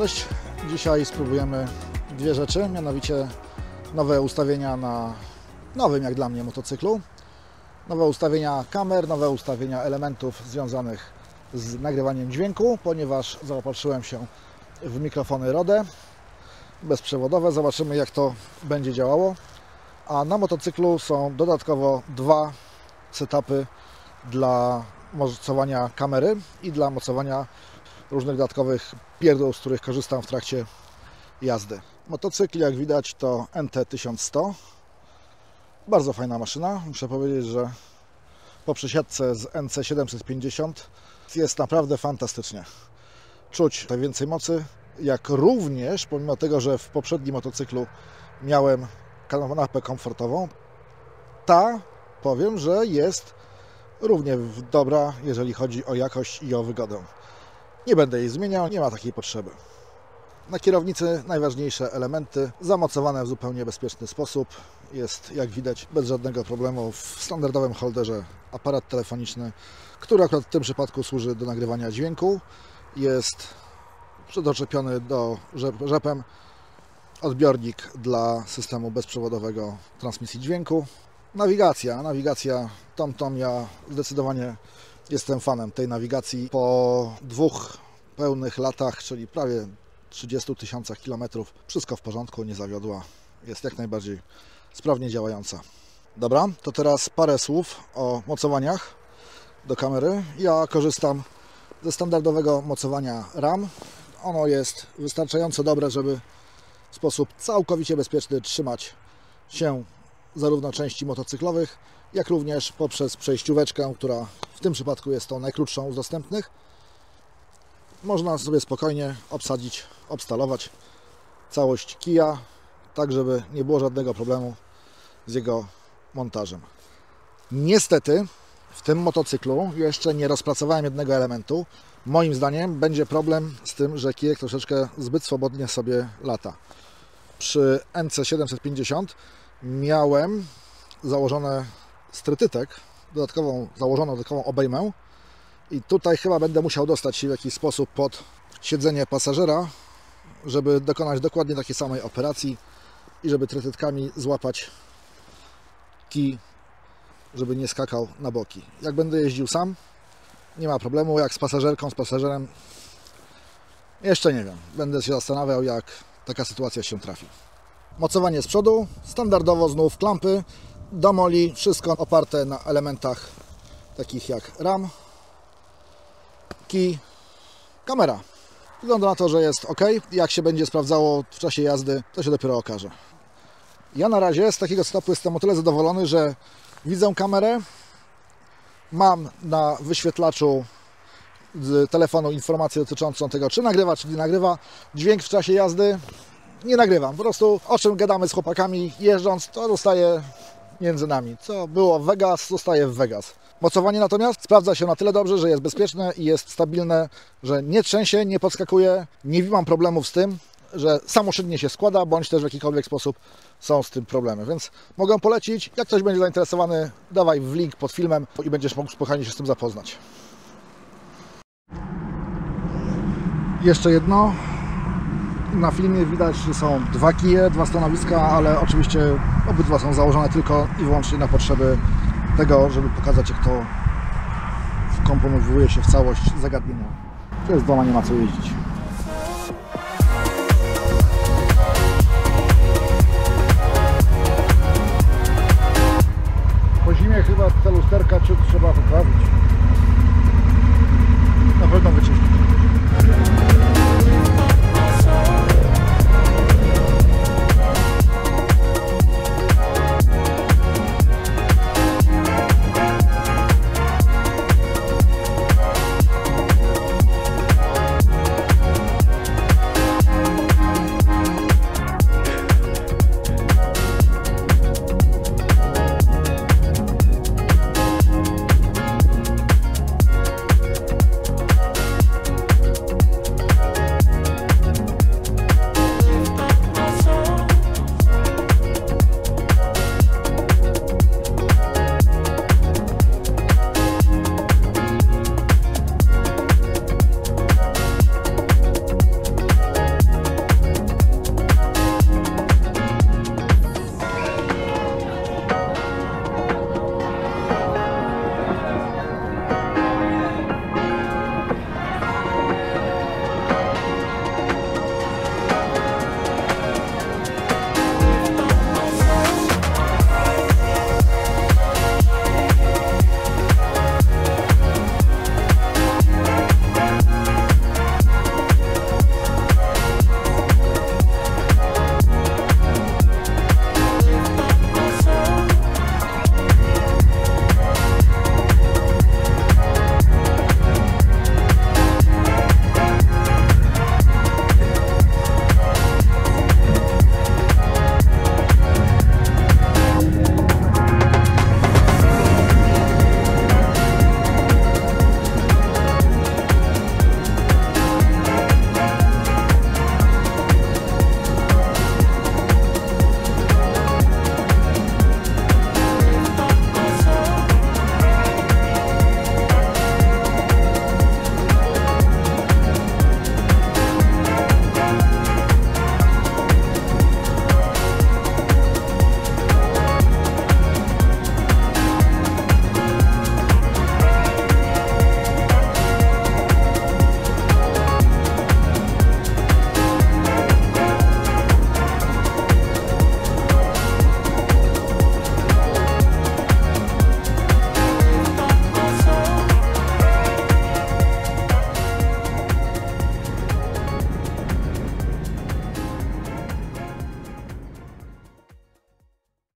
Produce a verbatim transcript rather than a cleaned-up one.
Cześć! Dzisiaj spróbujemy dwie rzeczy, mianowicie nowe ustawienia na nowym jak dla mnie motocyklu, nowe ustawienia kamer, nowe ustawienia elementów związanych z nagrywaniem dźwięku, ponieważ zaopatrzyłem się w mikrofony Rode bezprzewodowe. Zobaczymy, jak to będzie działało. A na motocyklu są dodatkowo dwa setupy dla mocowania kamery i dla mocowania różnych dodatkowych pierdół, z których korzystam w trakcie jazdy. Motocykl, jak widać, to N T tysiąc sto. Bardzo fajna maszyna. Muszę powiedzieć, że po przesiadce z N C siedemset pięćdziesiąt jest naprawdę fantastycznie. Czuć więcej mocy, jak również, pomimo tego, że w poprzednim motocyklu miałem kanapę komfortową, ta, powiem, że jest równie dobra, jeżeli chodzi o jakość i o wygodę. Nie będę jej zmieniał, nie ma takiej potrzeby. Na kierownicy najważniejsze elementy zamocowane w zupełnie bezpieczny sposób. Jest, jak widać, bez żadnego problemu w standardowym holderze aparat telefoniczny, który akurat w tym przypadku służy do nagrywania dźwięku. Jest przyczepiony do rzepem odbiornik dla systemu bezprzewodowego transmisji dźwięku. Nawigacja, nawigacja TomTom, ja zdecydowanie jestem fanem tej nawigacji. Po dwóch pełnych latach, czyli prawie trzydziestu tysiącach kilometrów, wszystko w porządku, nie zawiodła, jest jak najbardziej sprawnie działająca. Dobra, to teraz parę słów o mocowaniach do kamery. Ja korzystam ze standardowego mocowania RAM. Ono jest wystarczająco dobre, żeby w sposób całkowicie bezpieczny trzymać się zarówno części motocyklowych, jak również poprzez przejścióweczkę, która w tym przypadku jest tą najkrótszą z dostępnych. Można sobie spokojnie obsadzić, obstalować całość kija, tak żeby nie było żadnego problemu z jego montażem. Niestety w tym motocyklu jeszcze nie rozpracowałem jednego elementu. Moim zdaniem będzie problem z tym, że kijek troszeczkę zbyt swobodnie sobie lata. Przy N C siedemset pięćdziesiąt miałem założone strytytek, dodatkową, założoną dodatkową obejmę i tutaj chyba będę musiał dostać się w jakiś sposób pod siedzenie pasażera, żeby dokonać dokładnie takiej samej operacji i żeby trytytkami złapać kij, żeby nie skakał na boki. Jak będę jeździł sam, nie ma problemu, jak z pasażerką, z pasażerem jeszcze nie wiem. Będę się zastanawiał, jak taka sytuacja się trafi. Mocowanie z przodu, standardowo znów klampy, domoli, wszystko oparte na elementach takich jak RAM, kij, kamera. Wygląda na to, że jest ok. Jak się będzie sprawdzało w czasie jazdy, to się dopiero okaże. Ja na razie z takiego setupu jestem o tyle zadowolony, że widzę kamerę, mam na wyświetlaczu z telefonu informację dotyczącą tego, czy nagrywa, czy nie nagrywa. Dźwięk w czasie jazdy nie nagrywam. Po prostu o czym gadamy z chłopakami jeżdżąc, to zostaje między nami. Co było w Vegas, zostaje w Vegas. Mocowanie natomiast sprawdza się na tyle dobrze, że jest bezpieczne i jest stabilne, że nie trzęsie, nie podskakuje. Nie mam problemów z tym, że samoczynnie się składa, bądź też w jakikolwiek sposób są z tym problemy. Więc mogę polecić. Jak ktoś będzie zainteresowany, dawaj w link pod filmem i będziesz mógł spokojnie się z tym zapoznać. Jeszcze jedno. Na filmie widać, że są dwa kije, dwa stanowiska, ale oczywiście obydwa są założone tylko i wyłącznie na potrzeby tego, żeby pokazać, jak to wkomponowuje się w całość zagadnienia. To jest dwoma, nie ma co jeździć. Po zimie chyba te lusterka trzeba poprawić. Na pewno wyczyścić.